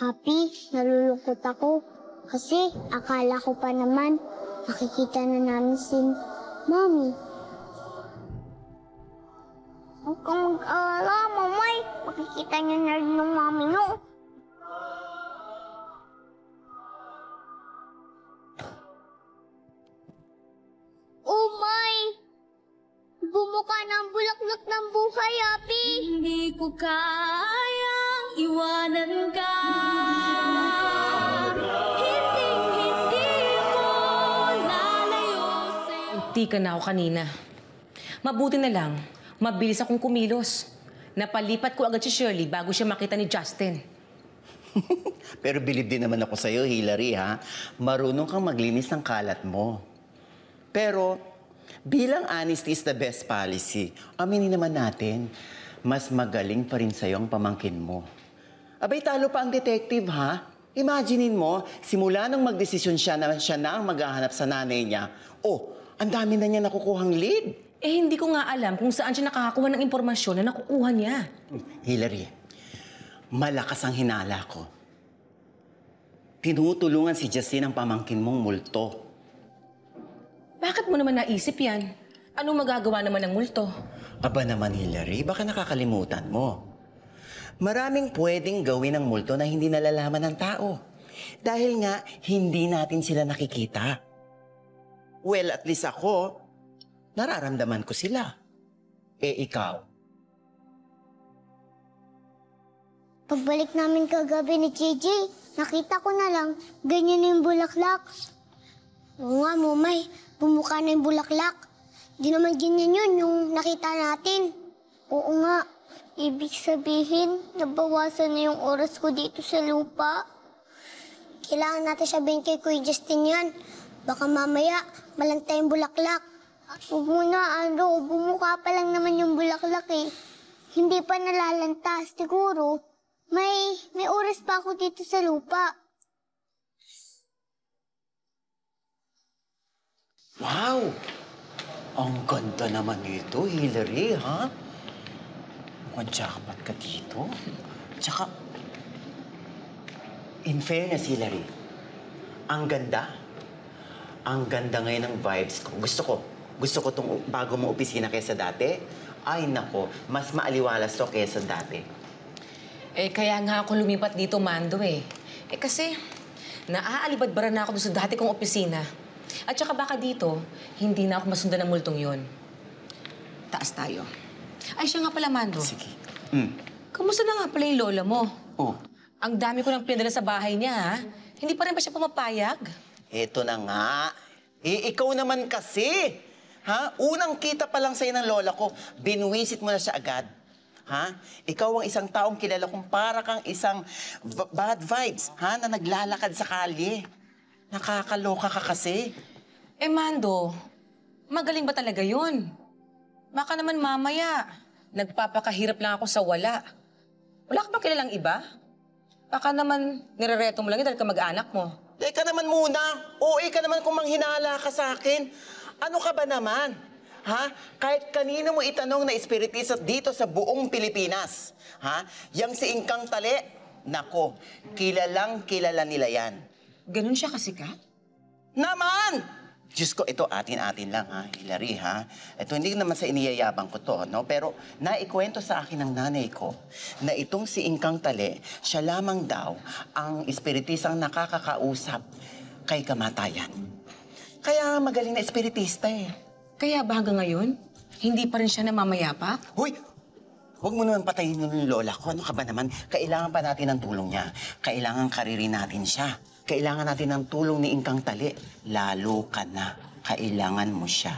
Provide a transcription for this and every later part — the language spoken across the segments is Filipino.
Happy, nalulungkot ako. Kasi akala ko pa naman makikita na namin si Mommy. Huwag kang mag-alala, Mamay. Makikita niyo na rin ng Mommy niyo. Oh, May! Bumuka na ang bulaklak ng buhay, Happy! Hindi ko kayang iwanan ka. Hindi ko lalayo sa'yo. Hindi ka na ako kanina. Mabuti na lang, mabilis akong kumilos. Napalipat ko agad si Shirley bago siya makita ni Justin. Pero bilib din naman ako sa'yo, Hillary, ha? Marunong kang maglinis ng kalat mo. Pero, bilang honesty is the best policy, aminin naman natin, mas magaling pa rin sa'yo ang pamangkin mo. Abay, talo pa ang detective, ha? Imaginein mo, simula nung magdesisyon siya na ang maghahanap sa nanay niya, ang dami na niya nakukuhang lead. Eh, hindi ko nga alam kung saan siya nakakakuha ng impormasyon na nakukuha niya. Hillary, malakas ang hinala ko. Tinutulungan si Justin ang pamangkin mong multo. Bakit mo naman naisip yan? Anong magagawa naman ng multo? Aba naman, Hillary, baka nakakalimutan mo. Maraming pwedeng gawin ng multo na hindi nalalaman ng tao. Dahil nga, hindi natin sila nakikita. Well, at least ako, nararamdaman ko sila. Eh, ikaw? Pagbalik namin kagabi ni JJ, nakita ko na lang, ganyan yung bulaklak. Oo nga, Momay, bumuka na yung bulaklak. Di naman ganyan yun yung nakita natin. Oo nga, ibig sabihin, nabawasan na yung oras ko dito sa lupa. Kailangan natin sabihin kay Kuya Justin yan. Baka mamaya, malanta yung bulaklak. Huwag mo na, bumuka pa lang naman yung bulaklak eh. Hindi pa nalalanta, siguro. May oras pa ako dito sa lupa. Wow! Ang ganda naman nito, Hillary, ha? Mukhang jackpot ka dito. Tsaka, in fairness, Hillary, ang ganda. Ang ganda ngayon ng vibes ko. Gusto ko itong bago mong opisina kaysa dati. Ay, nako, mas maaliwalas to kaysa dati. Eh, kaya nga ako lumipat dito, Mando, eh. Eh, kasi naaalibadbara na ako doon sa dati kong opisina. At saka baka dito, hindi na ako masundan ng multong yon. Taas tayo. Ay, siya nga pala, Mando. Sige. Kamusta na nga pala yung lola mo? Oh, Ang dami ko nang pinadala sa bahay niya, ha? Hindi pa rin ba siya pumapayag? eto na nga. Eh, ikaw naman kasi. Ha? Unang kita pa lang sa'yo ng lola ko, binuwisit mo na siya agad. Ha? Ikaw ang isang taong kilala kong para kang isang bad vibes, ha? Na naglalakad sa kalye. Nakakaloka ka kasi. Eh, Mando, magaling ba talaga yun? Baka naman mamaya, nagpapakahirap lang ako sa wala. Wala ka ba kilalang iba? Baka naman nirereto mo lang yun dahil ka mag-anak mo. Teka naman muna. OA ka naman kung manghinala ka sa akin. Ano ka ba naman? Ha? Kahit kanino mo itanong na espiritista dito sa buong Pilipinas. Ha? Yang si Ingkang Tali, nako, kilalang kilala nila yan. Ganun siya kasikat? Naman! Diyos ko, ito atin-atin lang, ha, Hillary, ha? Ito, hindi naman sa iniyayabang ko to, no? Pero naikwento sa akin ng nanay ko na itong si Ingkang Tali, siya lamang daw ang espiritisang nakakakausap kay kamatayan. Kaya magaling na espiritista, eh. Kaya ba hanggang ngayon, hindi pa rin siya namamayapak? Hoy! Huwag mo naman patayin yung lola ko. Ano ka ba naman? Kailangan pa natin ng tulong niya. Kailangan karirin natin siya. Kailangan natin ng tulong ni Ingkang Tali. Lalo ka na. Kailangan mo siya.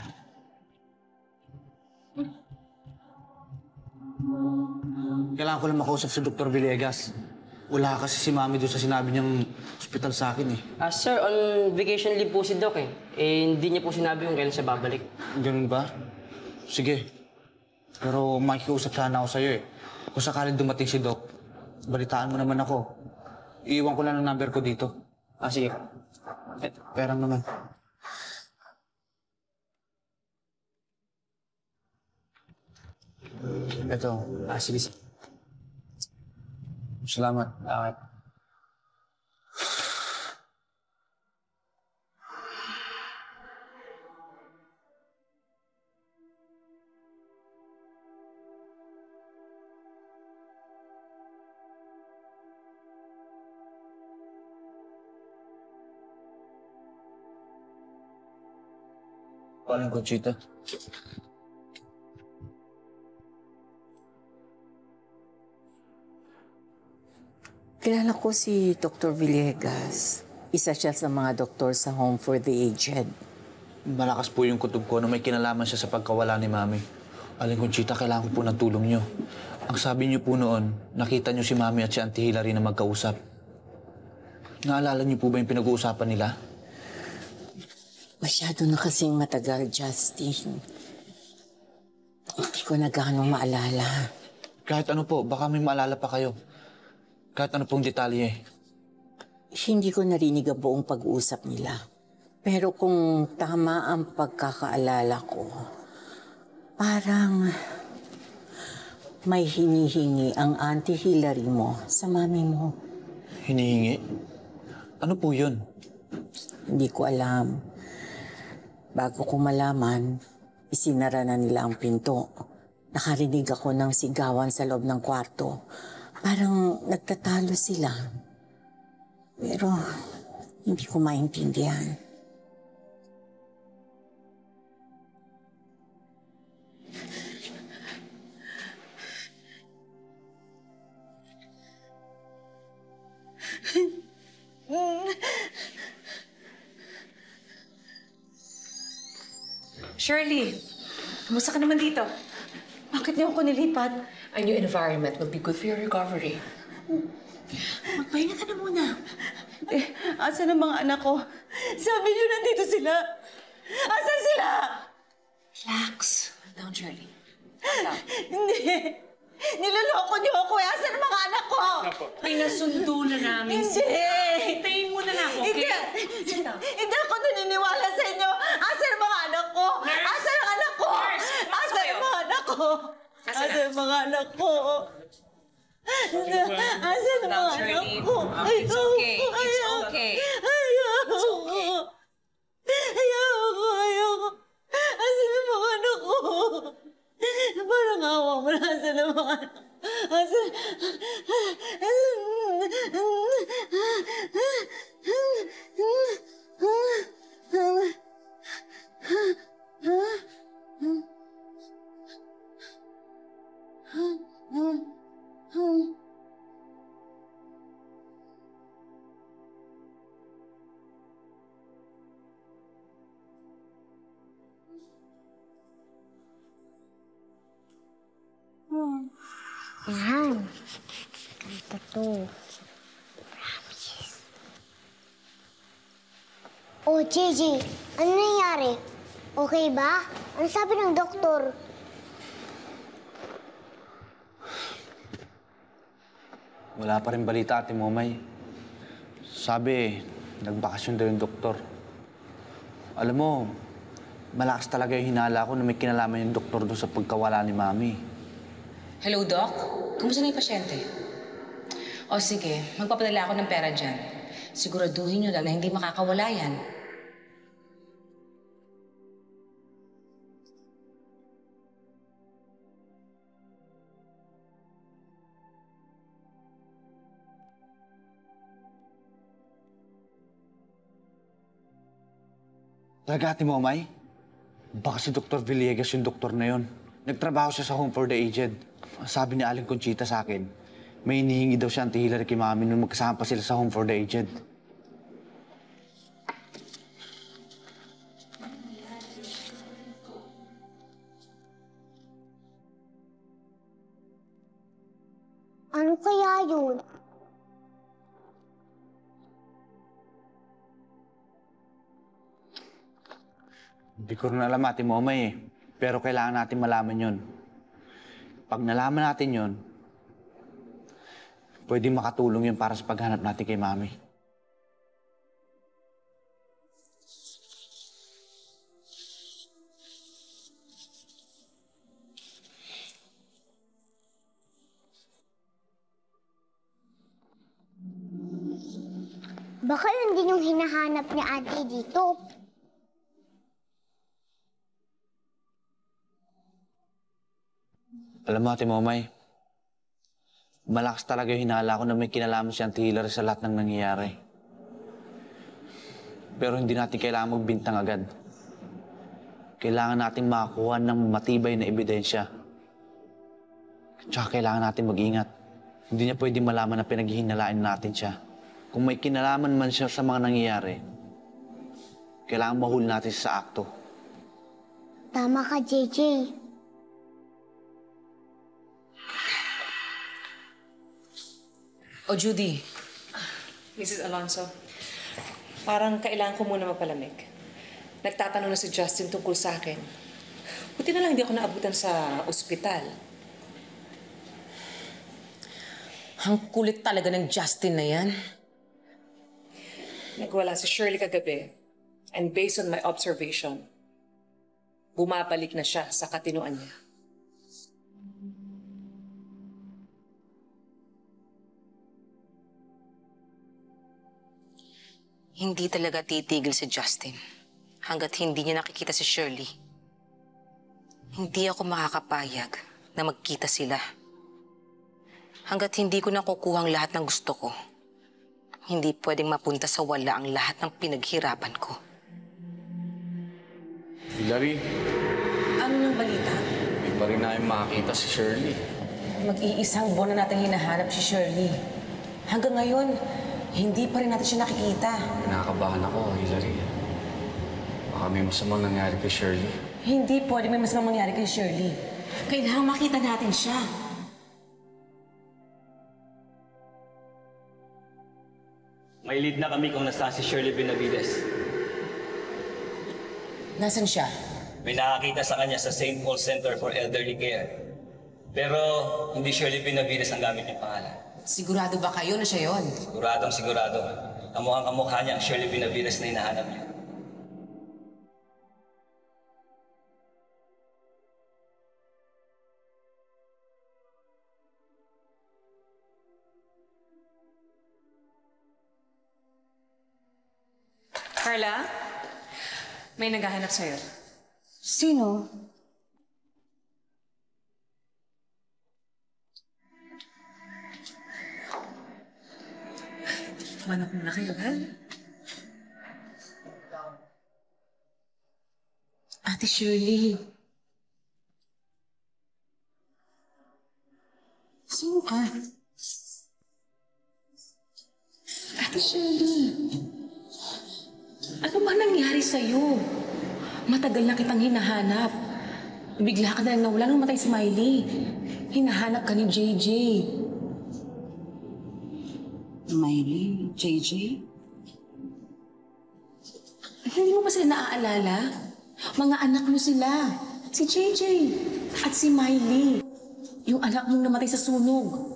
Kailangan ko lang makausap si Dr. Villegas. Wala kasi si Mami doon sa sinabi niyang ospital sa akin eh. Sir, on vacation leave po si Doc eh. Eh, hindi niya po sinabi kung kailan siya babalik. Ganun ba? Sige. Pero makikiusap sana ako sa'yo eh. Kung sakaling dumating si Doc, balitaan mo naman ako. Iiwan ko lang ang number ko dito. Sige. Perang naman. Ito. Sige. Salamat. Okay. po, Aling Conchita. Kilala ko si Dr. Villegas. Isa siya sa mga doktor sa Home for the Aged. Malakas po yung kutob ko na may kinalaman siya sa pagkawala ni Mami. Aling Conchita, kailangan ko po ng tulong niyo. Ang sabi niyo po noon, nakita niyo si Mami at si Auntie Hilary na magkausap. Naalala niyo po ba yung pinag-uusapan nila? Masyado na kasing matagal, Justin. Hindi ko na gaano maalala. Kahit ano po, baka may maalala pa kayo. Kahit ano pong detalye. Hindi ko narinig ang buong pag-uusap nila. Pero kung tama ang pagkakaalala ko, parang may hinihingi ang Auntie Hilary mo sa mami mo. Hinihingi? Ano po yun? Hindi ko alam. Bago ko malaman, isinara na nila ang pinto. Nakarinig ako ng sigawan sa loob ng kwarto. Parang nagtatalo sila. Pero hindi ko maintindihan. Shirley, kumusta ka naman dito? Bakit niyo ako nilipat? A new environment will be good for your recovery. Magpahinga ka na muna. Asan ang mga anak ko? Sabi niyo nandito sila. Asan sila? Relax. Calm down, Shirley. Hindi. Niloloko niyo ako. Asan ang mga anak ko? Pinasundo na namin Hindi. Hintayin mo na lang, okay? Hindi ako naniniwala sa inyo. Asan ang mga anak ko? Asan ang anak ko? Asan ang mga anak ko? Asan ang mga anak ko? Asan ang mga anak ko? It's okay. It's okay. Ayoko. Ayoko. Asan ang mga anak ko? Parang awa mo na. Asan ang mga anak ko? Asan? Yan. Ganito to. Promise. Oh, Gigi, ano nangyari? Okay ba? Ano sabi ng doktor? Wala pa rin balita, Ate Momay. Sabi, nagbakasyon daw yung doktor. Alam mo, malakas talaga yung hinala ko na may kinalaman yung doktor doon sa pagkawala ni Mami. Hello, Doc? Kumusta na yung pasyente? O sige, magpapadala ako ng pera dyan. Siguraduhin nyo lang na hindi makakawala yan. Talaga, Ate Momay? Baka si Dr. Villegas yung doktor na yun. Nagtrabaho siya sa Home for the Aged. Sabi ni Aling Conchita sa akin, may hinihingi daw siya Auntie Hilary kay Mami nung magkasama pa sila sa Home for the Aged. Ano kaya yun? Hindi ko rin alam, Ate Momay eh. Pero kailangan natin malaman yun. Pag nalaman natin yun, pwede makatulong yun para sa paghanap natin kay Mami. Baka yun din yung hinahanap ni Auntie dito. Alam mo, Ate Momay, malakas talaga yung hinala ko na may kinalaman si Auntie Hilary sa lahat ng nangyayari. Pero hindi natin kailangan magbintang agad. Kailangan nating makakuha ng matibay na ebidensya. Tsaka kailangan natin mag-ingat. Hindi niya pwedeng malaman na pinaghihinalaan natin siya. Kung may kinalaman man siya sa mga nangyayari, kailangan mahuli natin siya sa akto. Tama ka, JJ. O Judy, Mrs. Alonso, parang kailangan ko muna magpalamig. Nagtatanong na si Justin tungkol sa akin. Buti na lang hindi ako naabutan sa ospital. Ang kulit talaga ng Justin na yan. Nagwala si Shirley kagabi. And based on my observation, bumabalik na siya sa katinuan niya. Hindi talaga titigil si Justin hanggat hindi niya nakikita si Shirley. Hindi ako makakapayag na magkita sila. Hanggat hindi ko nakukuha ang lahat ng gusto ko, hindi pwedeng mapunta sa wala ang lahat ng pinaghirapan ko. Hilary, Ano nang balita? hindi pa rin namin makakita si Shirley. Mag-iisang buwan na natin hinahanap si Shirley. Hanggang ngayon, hindi pa rin natin siya nakikita. Kinakabahan ako, Hilary. Baka may masamang nangyari kay Shirley. Hindi pwede may masamang mangyari kay Shirley. Kailangan makita natin siya. May lead na kami kung nasaan si Shirley Benavides. Nasaan siya? May nakakita sa kanya sa St. Paul Center for Elderly Care. Pero hindi Shirley Benavides ang gamit niyang pangalan. Sigurado ba kayo na siya yon? Siguradong sigurado. Kamukhang kamukha niya ang Shirley Benavides na hinahanap niya. Carla, may naghahanap sa'yo. Sino? Manok muna kayo, ha? Ate Shirley. Sino ka? Ate Shirley. Ano ba nangyari sa'yo? Matagal na kitang hinahanap. Bigla ka na lang nawala nung matay si Miley. Hinahanap ka ni JJ. Miley? JJ? Hindi mo ba sila naaalala? Mga anak mo sila. Si JJ at si Miley. Yung anak mong namatay sa sunog.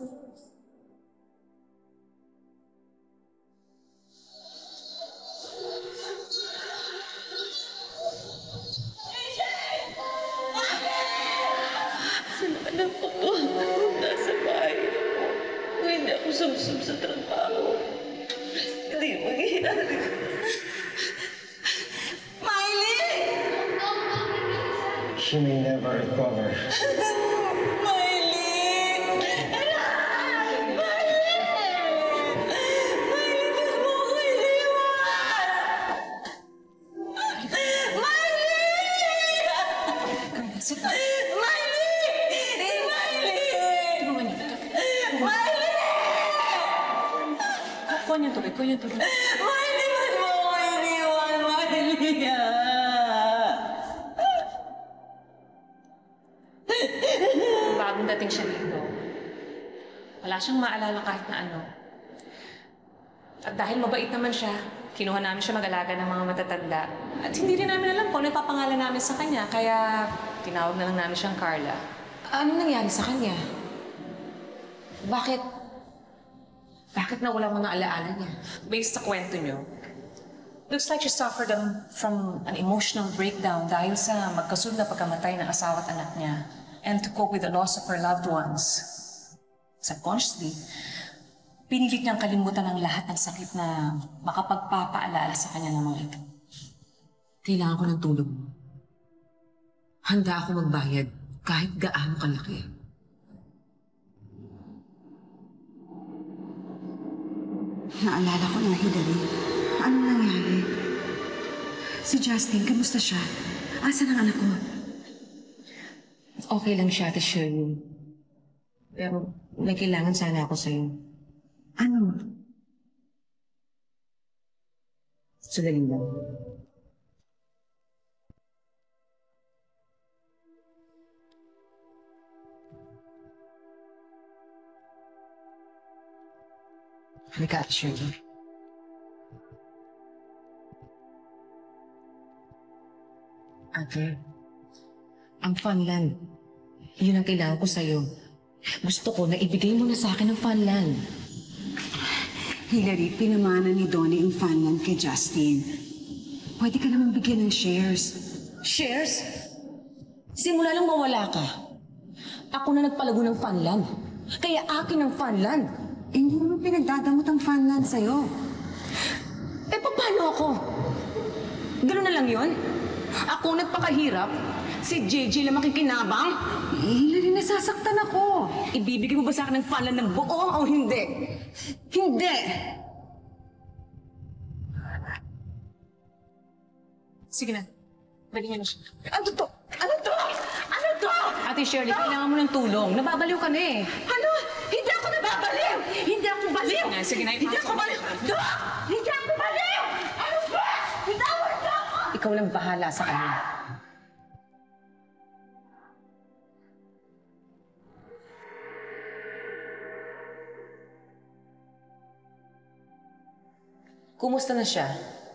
Alam ko po, nasa bahay ako. Kung hindi ako sumsum sa trabaho, hindi mangyayari. Miley! She may never recover. Kunin yung tubig. Miley, ba't mo ako iniwan, Miley? Bagong dating siya dito. Wala siyang maalala kahit na ano. At dahil mabait naman siya, kinuha namin siya mag-alaga ng mga matatanda. At hindi rin namin alam kung ano yung papangalan namin sa kanya, kaya tinawag na lang namin siyang Carla. Ano nangyari sa kanya? Bakit nawala mga alaala niya? Based sa kwento niyo, Looks like she suffered from an emotional breakdown dahil sa magkasunod na pagkamatay ng asawa at anak niya. And to cope with the loss of her loved ones, subconsciously, pinilit niyang kalimutan ang lahat ng sakit na makapagpapaalala sa kanya ng mga ito. Kailangan ko ng tulong mo. Handa ako magbayad kahit gaano kalaki. Naalala ko na, Hilary. Ano nangyari? Si Justin, kamusta siya? Asan ang anak ko? Okay lang siya, Ate Shirley. Pero may kailangan sana ako sa'yo. Ano? Sandali lang. Halika, Ate Shirley. Ate, ang Funland, yun ang kailangan ko sa'yo. Gusto ko na ibigay mo na sa akin ang Funland. Hilary, pinamana ni Donnie ang Funland kay Justin. Pwede ka naman bigyan ng shares. Shares? Simula lang mawala ka. Ako na nagpalago ng Funland. Kaya akin ang Funland. Hindi naman pinagdadamot ang Funland sa'yo. Eh, paano ako? Ganun na lang yun? Ako nagpakahirap? Si JJ lang makikinabang? Hilary, nasasaktan ako. Ibibigay mo ba sa akin ng Funland ng buo o hindi? Hindi! Sige na. Balik niyo na siya. Ano to? Ano to? Ano to? Ate Shirley, kailangan mo ng tulong. Nababaliw ka na eh. Ano? Hindi ako nababaliw! Hindi ako baliw! Sige na, Hindi ako baliw! Dok! Hindi ako baliw! Ano ba? Bitawan niyo ako! Ikaw lang bahala sa kanya. Kumusta na siya?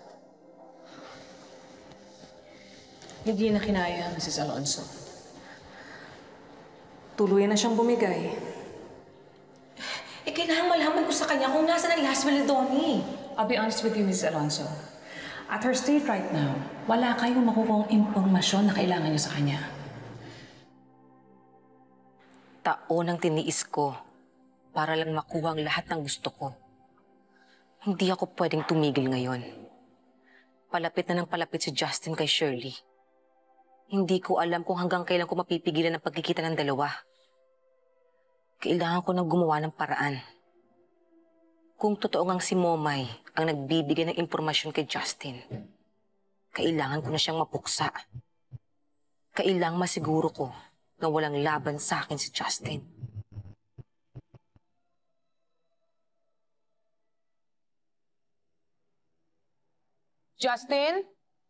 Hindi na kinaya, Mrs. Alonso. Tuluyan na siyang bumigay. Eh, kailangan malaman ko sa kanya kung nasa ng last will ni Donnie. I'll be honest with you, Mrs. Alonso. At her state right now, wala kayong makukuha impormasyon na kailangan niyo sa kanya. Taon ang tiniis ko para lang makuha ang lahat ng gusto ko. Hindi ako pwedeng tumigil ngayon. Palapit na ng palapit si Justin kay Shirley. Hindi ko alam kung hanggang kailan ko mapipigilan ang pagkikita ng dalawa. Kailangan ko na gumawa ng paraan. Kung totoo ngang si Momay ang nagbibigay ng impormasyon kay Justin, kailangan ko na siyang mapuksa. Kailangang masiguro ko na walang laban sa akin si Justin. Justin?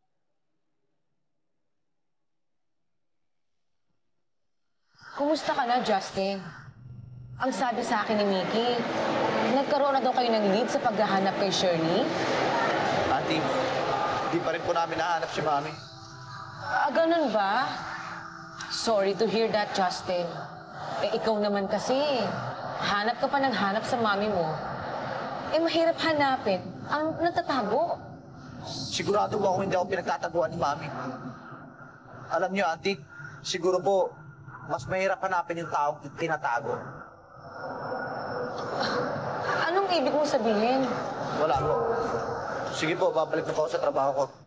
Kumusta ka na, Justin? Ang sabi sa akin ni Mickey, nagkaroon na daw kayo ng lead sa paghahanap kay Shirley? Auntie, di pa rin po namin nahanap si Mami. Ganun ba? Sorry to hear that, Justin. Eh, ikaw naman kasi, hanap ka pa ng hanap sa mami mo. Eh, mahirap hanapin. Ang natatago. Sigurado po ako hindi ako pinagtataguan ni Mami. Alam niyo, Auntie, siguro po, mas mahirap hanapin yung taong tinatago. Anong ibig mong sabihin? Wala po. Sige po, babalik na po ako sa trabaho ko.